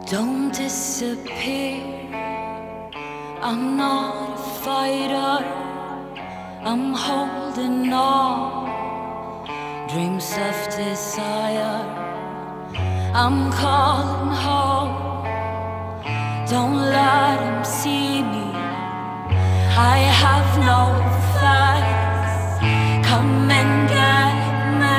Don't disappear. I'm not a fighter. I'm holding on. Dreams of desire. I'm calling home. Don't let them see me. I have no face. Come and get me.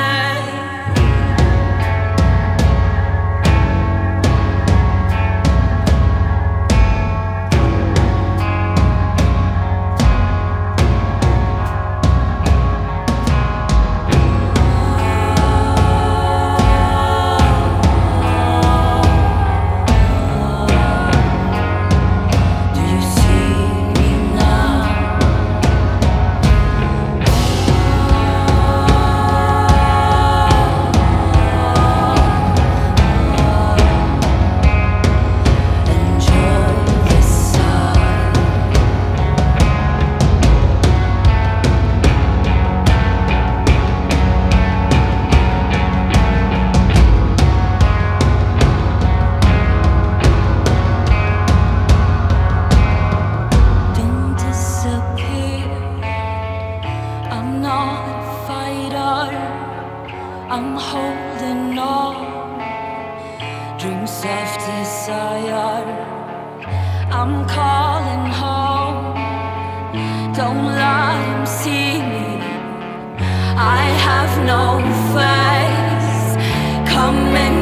I'm holding on, dreams of desire. I'm calling home. Don't let them see me. I have no face. Come and